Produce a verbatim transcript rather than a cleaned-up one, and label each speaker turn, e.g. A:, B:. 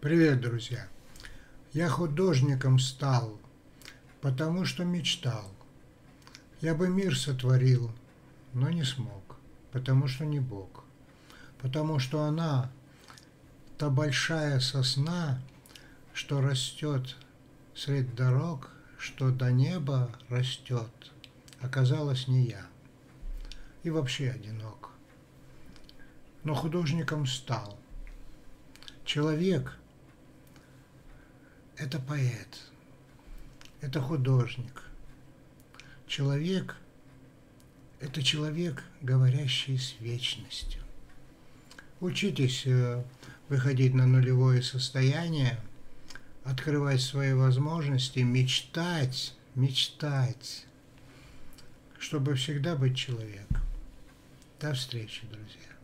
A: Привет, друзья! Я художником стал, потому что мечтал. Я бы мир сотворил, но не смог, потому что не Бог. Потому что она, та большая сосна, что растет средь дорог, что до неба растет, оказалась не я. И вообще одинок. Но художником стал. Человек – это поэт, это художник. Человек – это человек, говорящий с вечностью. Учитесь выходить на нулевое состояние, открывать свои возможности, мечтать, мечтать, чтобы всегда быть человеком. До встречи, друзья.